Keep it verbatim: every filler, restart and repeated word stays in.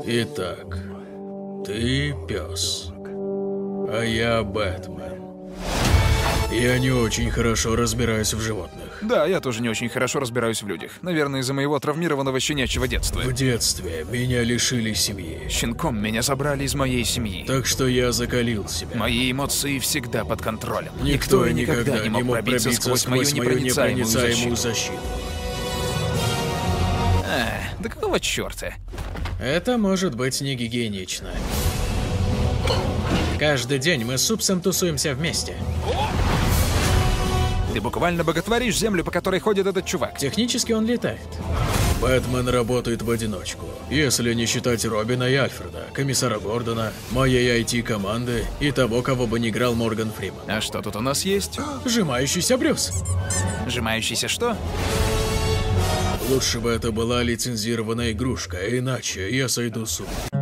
Итак, ты пес, а я Бэтмен. Я не очень хорошо разбираюсь в животных. Да, я тоже не очень хорошо разбираюсь в людях. Наверное, из-за моего травмированного щенячьего детства. В детстве меня лишили семьи. Щенком меня забрали из моей семьи. Так что я закалил себя. Мои эмоции всегда под контролем. Никто и никогда не мог пробиться сквозь мою непроницаемую защиту. защиту. А, да какого черта? Это может быть не гигиенично. Каждый день мы с Супсом тусуемся вместе. Ты буквально боготворишь землю, по которой ходит этот чувак. Технически он летает. Бэтмен работает в одиночку. Если не считать Робина и Альфреда, комиссара Гордона, моей ай ти-команды и того, кого бы не играл Морган Фриман. А что тут у нас есть? Сжимающийся Брюс. Сжимающийся что? Лучше бы это была лицензированная игрушка, иначе я сойду с ума.